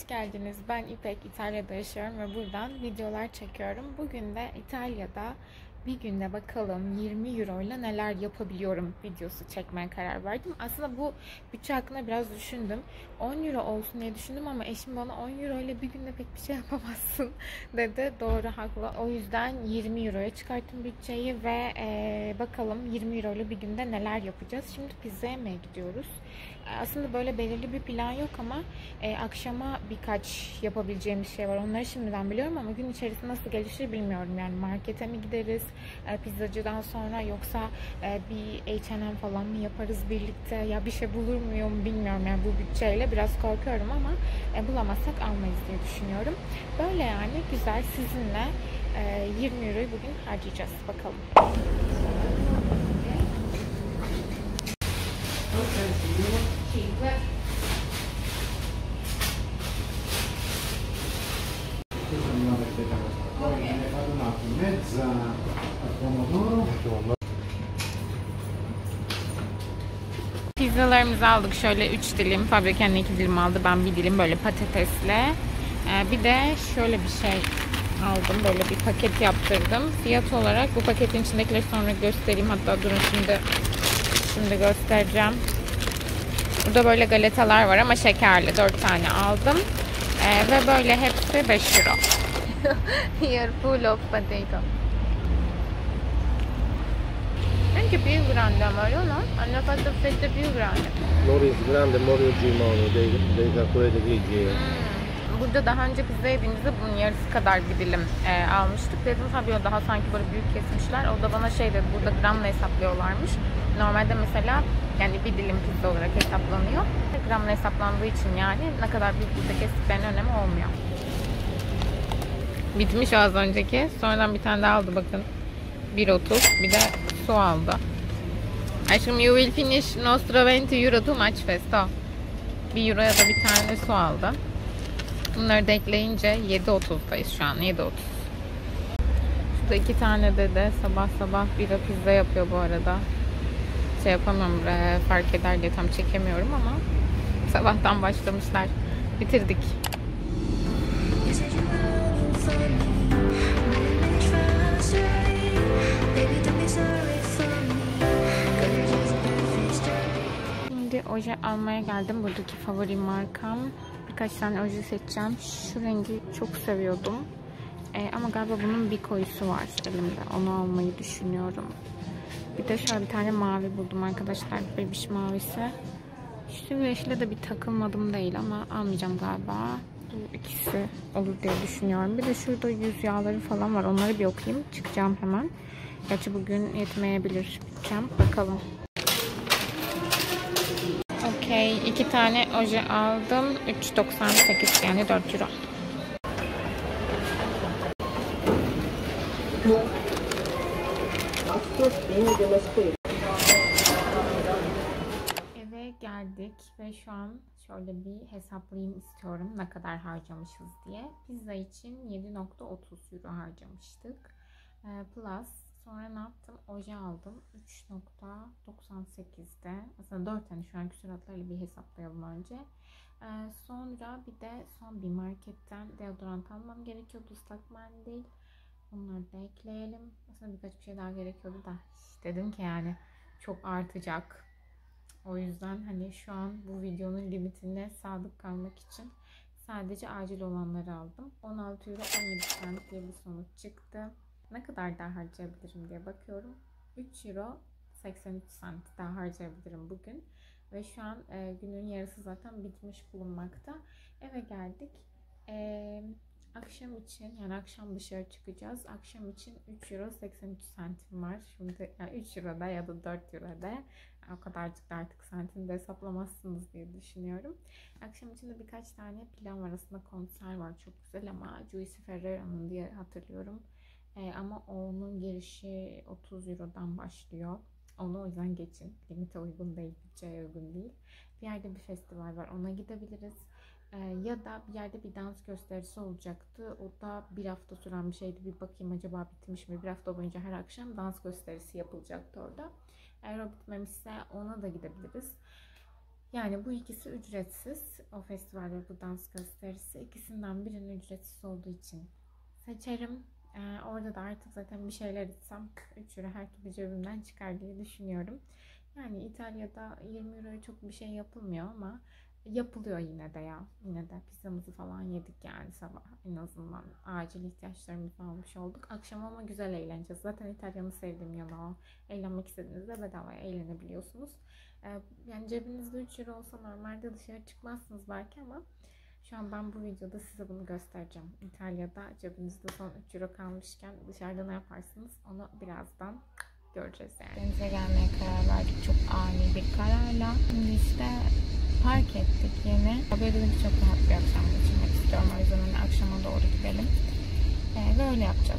hoş geldiniz. Ben İpek, İtalya'da yaşıyorum ve buradan videolar çekiyorum. Bugün de İtalya'da bir günde bakalım 20 euro ile neler yapabiliyorum videosu çekmeye karar verdim. Aslında bu bütçe hakkında biraz düşündüm. 10 euro olsun diye düşündüm ama eşim bana 10 euro ile bir günde pek bir şey yapamazsın dedi. Doğru, haklı. O yüzden 20 euroya çıkarttım bütçeyi ve bakalım 20 euro ile bir günde neler yapacağız. Şimdi pizza yemeye gidiyoruz. Aslında böyle belirli bir plan yok ama akşama birkaç yapabileceğimiz şey var. Onları şimdiden biliyorum ama gün içerisinde nasıl gelişir bilmiyorum. Yani markete mi gideriz pizzacıdan sonra, yoksa bir H&M falan mı yaparız birlikte, ya bir şey bulur muyum bilmiyorum. Yani bu bütçeyle biraz korkuyorum ama bulamazsak almayız diye düşünüyorum. Böyle yani güzel, sizinle 20 euroyu bugün harcayacağız. Bakalım. Pizzalarımızı aldık. Şöyle 3 dilim. Fabrikan'ın 2 dilim aldı. Ben bir dilim böyle patatesle. Bir de şöyle bir şey aldım. Böyle bir paket yaptırdım. Fiyat olarak bu paketin içindekileri sonra göstereyim. Hatta durun şimdi göstereceğim. Burada böyle galetalar var ama şekerli. 4 tane aldım. Ve böyle hepsi 5 euro. Here full of potato. Anche più grande, Mario, no? Hanno fatto fette più grande. More is grande, more Gimano, dei calcolate grigi. Burada daha önce pizza yediğimizde bunun yarısı kadar bir dilim almıştık. Dedim tabii o daha sanki böyle büyük kesmişler. O da bana şey dedi, burada gramla hesaplıyorlarmış. Normalde mesela yani bir dilim pizza olarak hesaplanıyor. Gramla hesaplandığı için yani ne kadar büyük pizza kestiklerinin önemi olmuyor. Bitmiş az önceki. Sonradan bir tane daha aldı bakın. 1.30. Bir de su aldı. Aşkım, you will finish nostro 20 euro too much festo. 1 euroya da bir tane su aldı. Bunları da ekleyince 7.30'dayız şu an. 7.30. Şurada 2 tane de sabah sabah bira pizza yapıyor bu arada. Şey yapamıyorum, fark eder diye tam çekemiyorum ama sabahtan başlamışlar. Bitirdik. Şimdi oje almaya geldim. Buradaki favori markam. Birkaç tane oje seçeceğim. Şu rengi çok seviyordum. Ama galiba bunun bir koyusu var elimde. Onu almayı düşünüyorum. Bir de şöyle bir tane mavi buldum arkadaşlar. Bebiş mavisi. Şu yeşile de bir takılmadım değil ama almayacağım galiba. Bu ikisi olur diye düşünüyorum. Bir de şurada yüz yağları falan var. Onları bir okuyayım. Çıkacağım hemen. Gerçi bugün yetmeyebilir. Bütçem. Bakalım. Okey. 2 tane oje aldım. 3.98 yani 4 euro. Eve geldik ve şu an şöyle bir hesaplayayım istiyorum ne kadar harcamışız diye. Pizza için 7.30 euro harcamıştık. Plus sonra ne yaptım? Oje aldım. 3.98'de. Aslında 4 tane, şu an küsuratlarla bir hesaplayalım önce. Sonra bir de son bir marketten deodorant almam gerekiyordu. Islak mendil. Bunları da ekleyelim. Aslında birkaç bir şey daha gerekiyordu da dedim ki yani çok artacak. O yüzden hani şu an bu videonun limitine sadık kalmak için sadece acil olanları aldım. 16 euro 17 cent diye bir sonuç çıktı. Ne kadar daha harcayabilirim diye bakıyorum. 3 euro 83 cent daha harcayabilirim bugün. Ve şu an günün yarısı zaten bitmiş bulunmakta. Eve geldik. Akşam için, yani akşam dışarı çıkacağız. Akşam için 3 euro 83 centim var. Şimdi yani 3 euroda ya da 4 euroda, o kadarcık da artık santini de hesaplamazsınız diye düşünüyorum. Akşam için de birkaç tane plan var. Aslında konser var, çok güzel ama Giuseppe Ferrera'nın diye hatırlıyorum. Ama onun girişi 30 eurodan başlıyor. Onu o yüzden geçin. Limite uygun değil, bütçeye uygun değil. Bir yerde bir festival var, ona gidebiliriz. Ya da bir yerde bir dans gösterisi olacaktı. O da bir hafta süren bir şeydi. Bir bakayım acaba bitmiş mi? Bir hafta boyunca her akşam dans gösterisi yapılacaktı orada. Eğer o bitmemişse ona da gidebiliriz. Yani bu ikisi ücretsiz. O festival ve bu dans gösterisi. İkisinden birinin ücretsiz olduğu için seçerim. Orada da artık zaten bir şeyler içsem 3 euro her türlü cebimden çıkar diye düşünüyorum. Yani İtalya'da 20 euroya çok bir şey yapılmıyor ama yapılıyor yine de ya. Yine de pizzamızı falan yedik yani sabah. En azından acil ihtiyaçlarımızı almış olduk. Akşam ama güzel eğleneceğiz. Zaten İtalya'nın sevdiğim yanı o. Eğlenmek istediğinizde bedavaya eğlenebiliyorsunuz. Yani cebinizde 3 euro olsa normalde dışarı çıkmazsınız belki ama şu an ben bu videoda size bunu göstereceğim. İtalya'da cebinizde son 3 euro kalmışken dışarıda ne yaparsınız onu birazdan göreceğiz yani. Denize gelmeye karar verdik çok ani bir kararla. Şimdi işte park ettik yeni. Böyle dedim ki çok rahat bir akşam geçirmek istiyorum. O yüzden hani akşama doğru gidelim. Ve öyle yapacağız.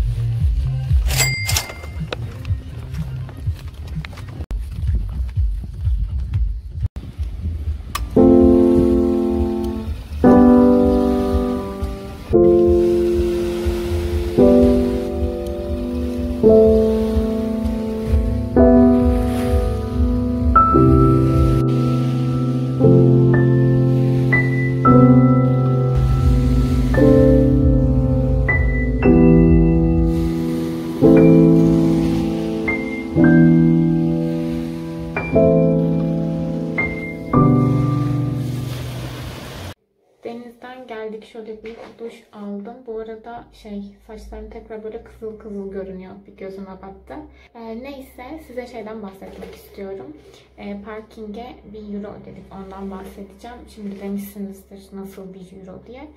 Denizden geldik. Şöyle bir duş aldım. Bu arada saçlarım tekrar böyle kızıl kızıl görünüyor. Bir gözüme battı. Neyse size şeyden bahsetmek istiyorum. Parkinge 1 euro ödedik. Ondan bahsedeceğim. Şimdi demişsinizdir nasıl 1 euro diye.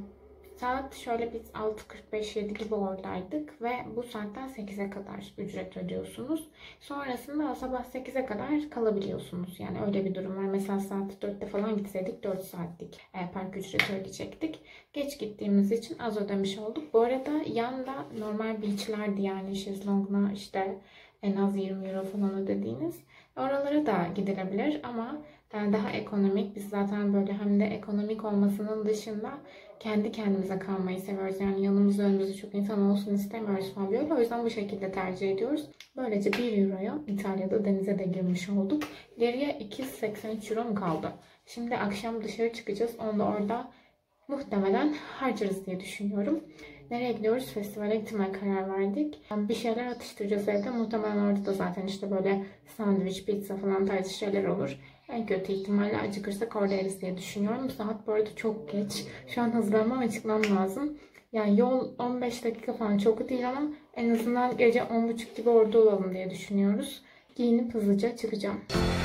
Saat şöyle biz 6.45-7 gibi oradaydık ve bu saatten 8'e kadar ücret ödüyorsunuz. Sonrasında sabah 8'e kadar kalabiliyorsunuz. Yani öyle bir durum var. Mesela saat 4'te falan gitseydik 4 saatlik park ücreti ödeyecektik. Geç gittiğimiz için az ödemiş olduk. Bu arada yanda normal beachlerdi yani şezlongla işte en az 20 euro falan ödediğiniz. Oralara da gidilebilir ama daha ekonomik. Biz zaten böyle hem de ekonomik olmasının dışında kendi kendimize kalmayı seviyoruz. Yani yanımızda önümüzde çok insan olsun istemiyoruz falan böyle. O yüzden bu şekilde tercih ediyoruz. Böylece 1 euroya İtalya'da denize de girmiş olduk. Geriye 283 euro mu kaldı? Şimdi akşam dışarı çıkacağız. Onu da orada muhtemelen harcarız diye düşünüyorum. Nereye gidiyoruz? Festivale gitmeye karar verdik. Bir şeyler atıştıracağız evde. Muhtemelen orada da zaten işte böyle sandviç, pizza falan tarzı şeyler olur. En kötü ihtimalle acıkırsak orada yeriz diye düşünüyorum. Saat bu arada çok geç. Şu an hazırlanmam ve çıkmam lazım. Yani yol 15 dakika falan çok değil ama en azından gece 10.30 gibi orada olalım diye düşünüyoruz. Giyinip hızlıca çıkacağım.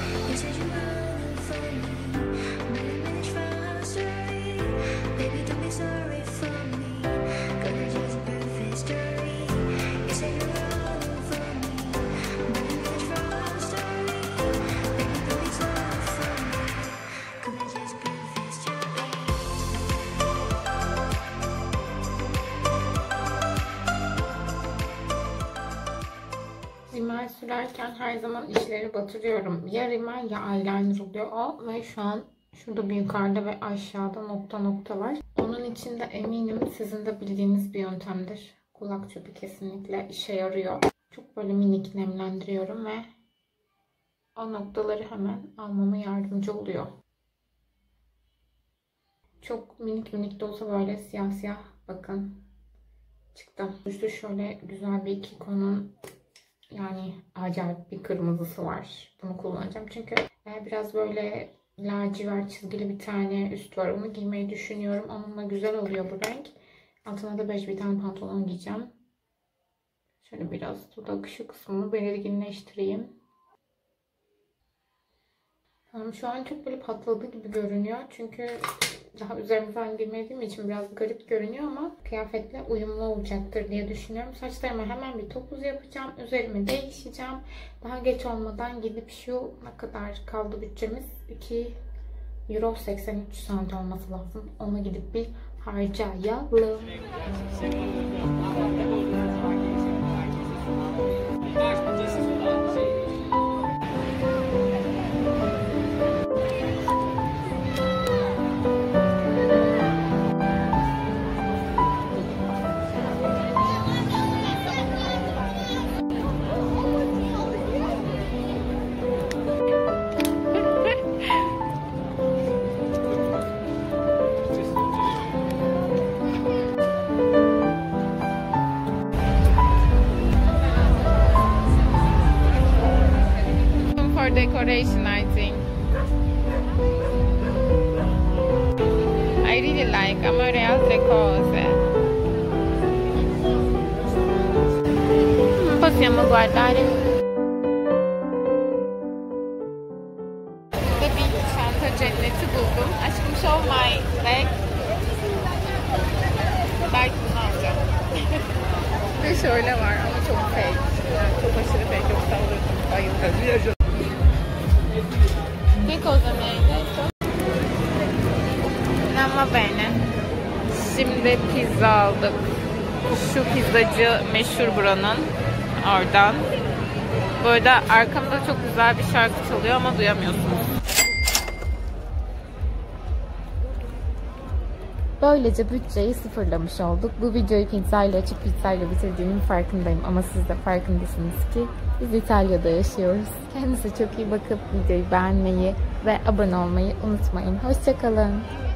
Rimel sürerken her zaman işleri batırıyorum. Ya rimel ya eyeliner oluyor o ve şu an şurada bir yukarıda ve aşağıda nokta nokta var. Onun için de eminim sizin de bildiğiniz bir yöntemdir. Kulak çöpü kesinlikle işe yarıyor. Çok böyle minik nemlendiriyorum ve o noktaları hemen almama yardımcı oluyor. Çok minik minik de olsa böyle siyah siyah bakın çıktı. İşte şöyle güzel bir Kiko'nun yani acayip bir kırmızısı var. Bunu kullanacağım çünkü biraz böyle lacivert çizgili bir tane üst var. Onu giymeyi düşünüyorum. Onunla güzel oluyor bu renk. Altına da bej bir tane pantolon giyeceğim. Şöyle biraz dudak şu kısmını belirginleştireyim. Tamam, şu an çok böyle patladı gibi görünüyor. Çünkü daha üzerime falan giymediğim için biraz garip görünüyor ama kıyafetle uyumlu olacaktır diye düşünüyorum. Saçlarıma hemen bir topuz yapacağım. Üzerimi değişeceğim. Daha geç olmadan gidip şu ne kadar kaldı bütçemiz? 2 euro 83 cent olması lazım. Ona gidip bir harcayalım. decoration, I think. I really like Amoreal cose. Possiamo guardare. Burada bir çanta cenneti buldum. Aşkım, show my bag. Belki bunu alacağım. Ve şöyle var ama çok fake. Yani çok aşırı fake. Yoksa alırdım. Bayıldım. Che cosa mi hai detto? Non va bene. Şimdi pizza aldık. Şu pizzacı meşhur buranın. Oradan. Bu arada arkamda çok güzel bir şarkı çalıyor ama duyamıyorsunuz. Böylece bütçeyi sıfırlamış olduk. Bu videoyu pizzayla açıp pizzayla bitirdiğimin farkındayım ama siz de farkındasınız ki biz İtalya'da yaşıyoruz. Kendinize çok iyi bakıp videoyu beğenmeyi ve abone olmayı unutmayın. Hoşça kalın.